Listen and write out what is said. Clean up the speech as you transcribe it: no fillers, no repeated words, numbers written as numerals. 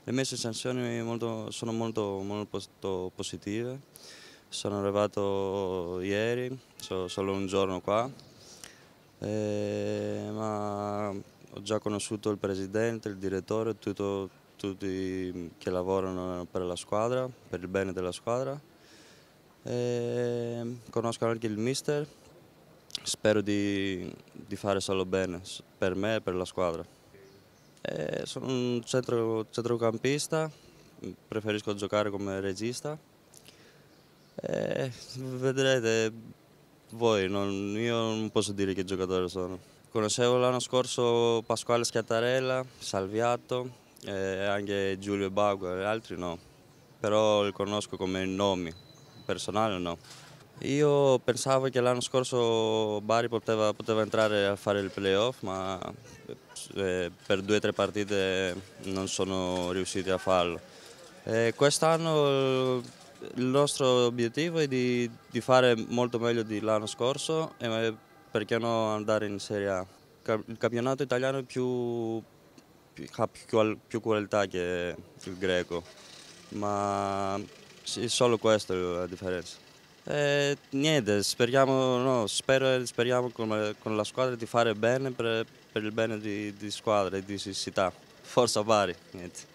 Le mie sensazioni sono molto positive. Sono arrivato ieri, solo un giorno qua, ma ho già conosciuto il presidente, il direttore, tutti che lavorano per la squadra, per il bene della squadra. Conosco anche il mister, spero di fare solo bene per me e per la squadra. Sono un centrocampista, preferisco giocare come regista. Vedrete voi, io non posso dire che giocatore sono. Conoscevo l'anno scorso Pasquale Schiattarella, Salviato, anche Giulio Bagua e altri no, però li conosco come nomi, personali no. Io pensavo che l'anno scorso Bari poteva entrare a fare il playoff, ma per 2 o 3 partite non sono riusciti a farlo. Quest'anno il nostro obiettivo è di fare molto meglio dell'anno scorso e perché no andare in Serie A. Il campionato italiano è ha più qualità che il greco, ma sì, solo questa è la differenza. Niente, speriamo, no, speriamo con la squadra di fare bene per il bene di squadra e di città. Forza Bari, niente.